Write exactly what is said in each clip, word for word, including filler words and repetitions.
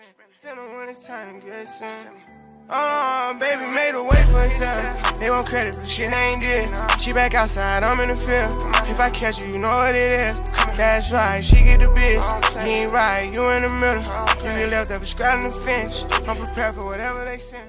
Tell them when it's time to get some. Oh, baby made a way for herself. They want credit for shit they ain't did. She back outside, I'm in the field. If I catch you, you know what it is. That's right, she get the bitch. You ain't right, you in the middle. You get left up and scratching the fence. I'm prepared for whatever they send.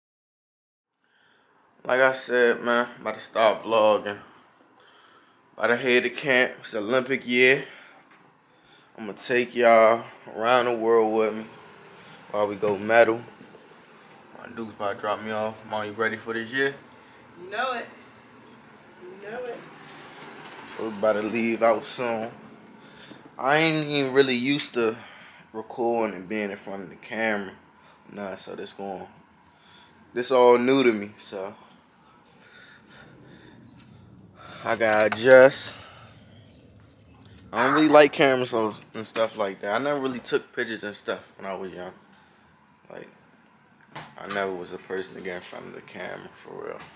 Like I said, man, I'm about to start vlogging. About to head to camp. It's Olympic year. I'm gonna take y'all around the world with me while we go medal. My dude's about to drop me off. Mom, you ready for this year? You know it. You know it. So we about to leave out soon. I ain't even really used to recording and being in front of the camera. Nah, so this going, this all new to me, so I gotta adjust. I don't really like cameras and stuff like that. I never really took pictures and stuff when I was young. Like, I never was a person to get in front of the camera, for real.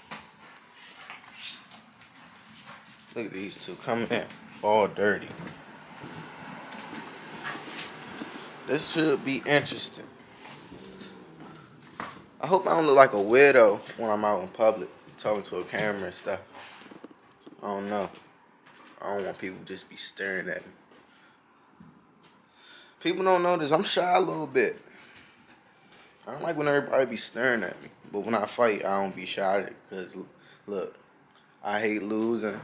Look at these two coming in, all dirty. This should be interesting. I hope I don't look like a weirdo when I'm out in public talking to a camera and stuff. I don't know. I don't want people to just be staring at me. People don't know this. I'm shy a little bit. I don't like when everybody be staring at me. But when I fight, I don't be shy. Because, look, I hate losing.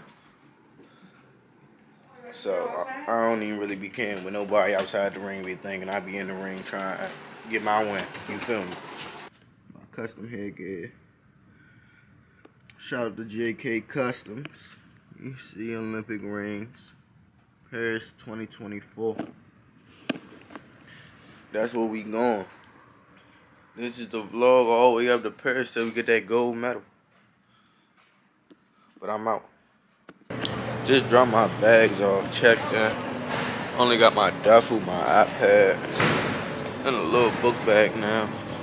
So, I, I don't even really be caring with nobody outside the ring be thinking I be in the ring trying to get my win. You feel me? My custom headgear. Shout out to J K Customs. You see Olympic rings. Paris twenty twenty-four. That's where we going. This is the vlog all the way up to Paris till we get that gold medal. But I'm out. Just dropped my bags off, checked in. Only got my duffel, my iPad, and a little book bag now.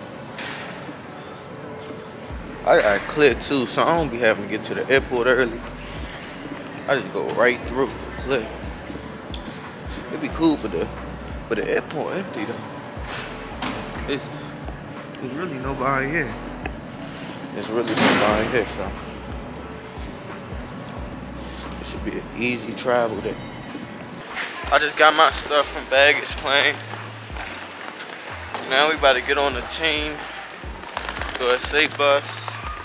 I got clear too, so I don't be having to get to the airport early. I just go right through, clear. It'd be cool, but the but the airport empty though. It's there's really nobody here. There's really nobody here, so it should be an easy travel day. I just got my stuff from baggage claim. Now we about to get on the team, go to safe bus,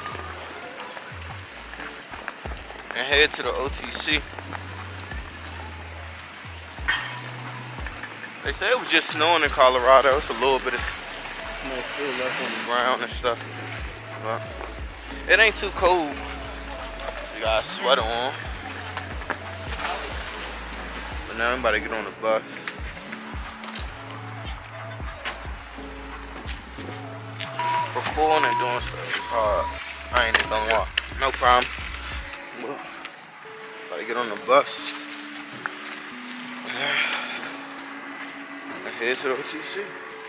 and head to the O T C. They say it was just snowing in Colorado. It's a little bit of snow still left on the ground and stuff. But it ain't too cold. You got a sweater on. But now I'm about to get on the bus. Recording and doing stuff is hard. I ain't even gonna lie. No problem. Well, about to get on the bus. And head to the O T C.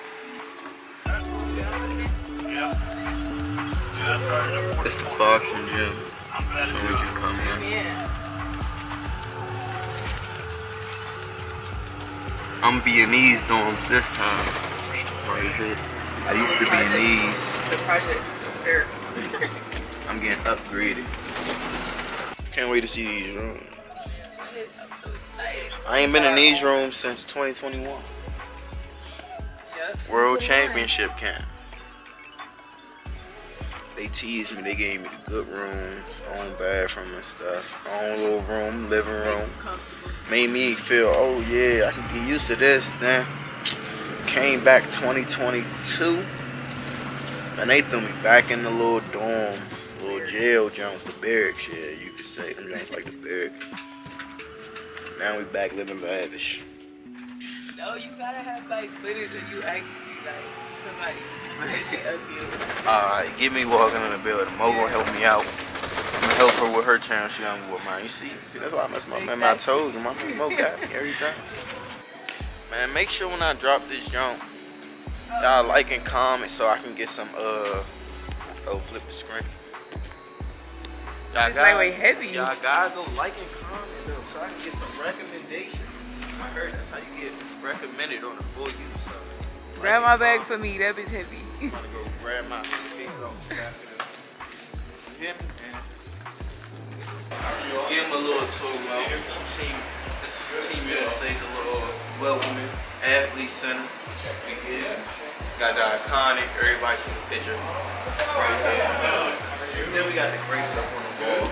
It's the boxing gym. As soon as you come in. I'm gonna be in these dorms this time. Right here. I used to be in these. The project up there. I'm getting upgraded. Can't wait to see these rooms. I ain't been in these rooms since twenty twenty-one. World Championship camp. They teased me, they gave me the good rooms, own bathroom and stuff, own little room, living room. Made me feel, oh yeah, I can get used to this. Then came back twenty twenty-two, and they threw me back in the little dorms, little jail jumps, the barracks, yeah, you could say them jumps like the barracks. Now we back living lavish. No, you gotta have like footage of you actually like somebody taking up you. Alright, get me walking in the building. Mo gonna help me out. I'm gonna help her with her channel. She on with mine. You see, see that's why I mess my man. I told you, my man Mo got me every time. Man, make sure when I drop this jump, y'all like and comment so I can get some uh oh flip the screen. It's like way heavy. Y'all gotta go like and comment though, so I can get some recommendations. I heard that's how you get recommended on the full use. So Grab my bag for me. That bitch heavy. I'm gonna go grab my suitcase off the back of him and give him a little tour. Well, team, this is Team U S A, the little Well-Woman Athlete Center. We get got the iconic, everybody took a picture right there. Then we got the great stuff on the wall.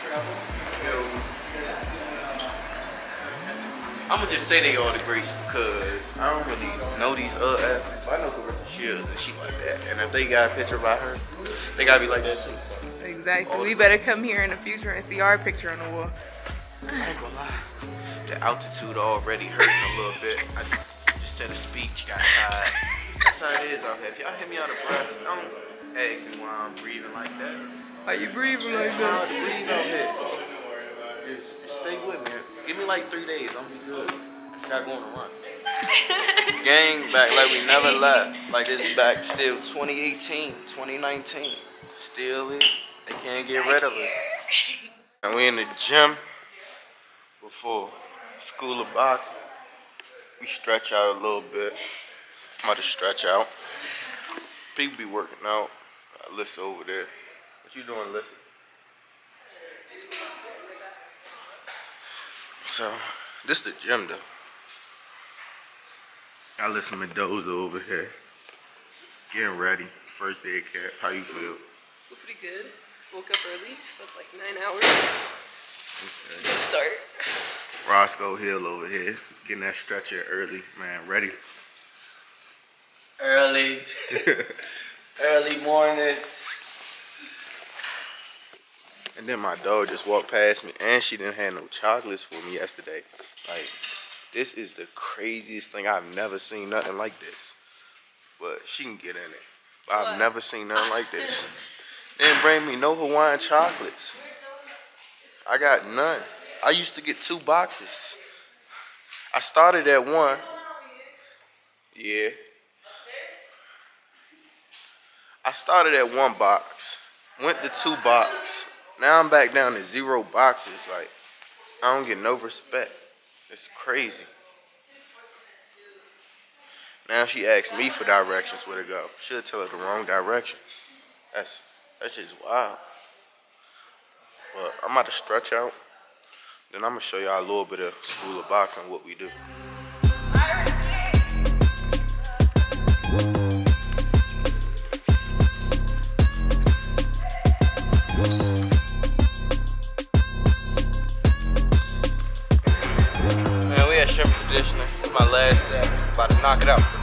I'm gonna just say they all the greats because I don't really know these other athletes. But I know Clarissa Shields and she like that. And if they got a picture by her, they gotta be like that too. Exactly. We better come here in the future and see our picture on the wall. I ain't gonna lie. The altitude already hurting a little bit. I just said a speech, got tired. That's how it is out here. If y'all hit me out of breath, don't ask me why I'm breathing like that. Why you breathing like It's hard to that? breathe out here. Just, just stay with me. Give me like three days. I'm gonna be good. Just gotta go on a run. Gang back like we never left. Like this back still twenty eighteen, twenty nineteen. Still it. They can't get rid of us. And we in the gym before School of Boxing. We stretch out a little bit. I'm about to stretch out. People be working out. Alyssa over there. What you doing, Alyssa? So, this the gym though. Alyssa Mendoza over here. Getting ready. First day of camp. How you feel? Feel pretty good. Woke up early, slept like nine hours. Okay. Good start. Roscoe Hill over here. Getting that stretch in early. Man, ready. Early. Early mornings. And then my dog just walked past me and she didn't have no chocolates for me yesterday. Like, this is the craziest thing. I've never seen nothing like this. But she can get in it. But I've never seen nothing like this. They didn't bring me no Hawaiian chocolates. I got none. I used to get two boxes. I started at one. Yeah. I started at one box. Went to two boxes. Now I'm back down to zero boxes. Like, I don't get no respect. It's crazy. Now she asks me for directions where to go. Should tell her the wrong directions. That's that's just wild. But I'm about to stretch out. Then I'm gonna show y'all a little bit of School of Boxing, what we do. Man, we at Strength and Conditioning. This is my last set. About to knock it out.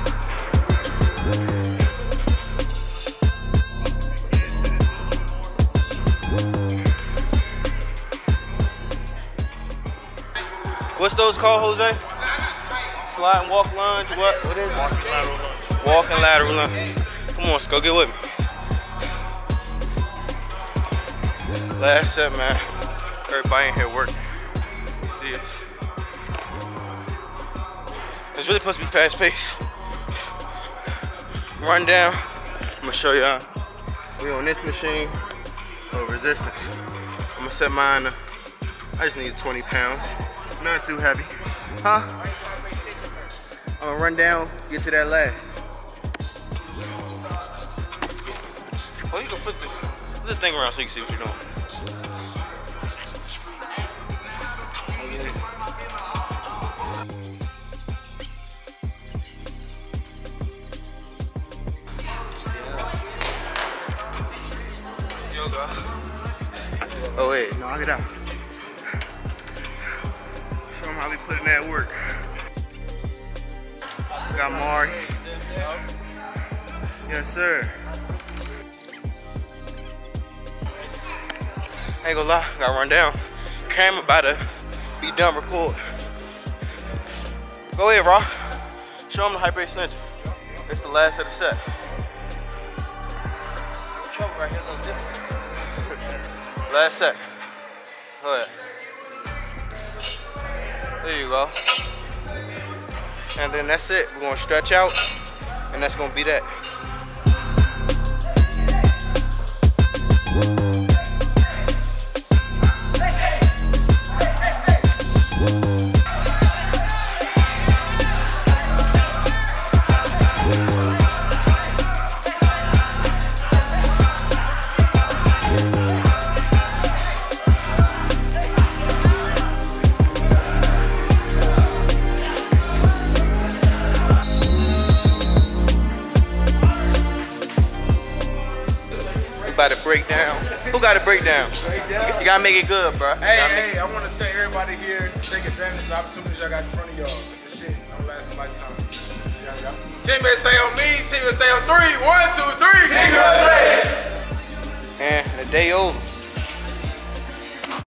What's those called, Jose? Slide and walk lunge, what? What is it? Walking lateral lunge. Walking lateral lunge. Come on, let's go get with me. Last set, man. Everybody in here working. See this? It's really supposed to be fast paced. Run down. I'm gonna show y'all. We on this machine. No resistance. I'm gonna set mine to, I just need twenty pounds. Not too heavy. Huh? I'm gonna run down, get to that last. Oh, you can flip this, flip this thing around so you can see what you're doing. Oh wait, knock it out. Show them how we put in that work. We got Mari. Yes, sir. Ain't gonna lie, gotta run down. Camera about to be done recording. Go ahead, Raw. Show them the hyper extension. It's the last of the set. Trouble right here's on zip. Last set. Go ahead. There you go. And then that's it. We're gonna stretch out, and that's gonna be that. about to break down. Who got to break down? You gotta make it good, bro. Hey, hey, I want to tell everybody here, take advantage of the opportunities y'all got in front of y'all. This shit don't last a lifetime. Team S A on me, Team S A on three. One, two, three. Team S A. And the day over.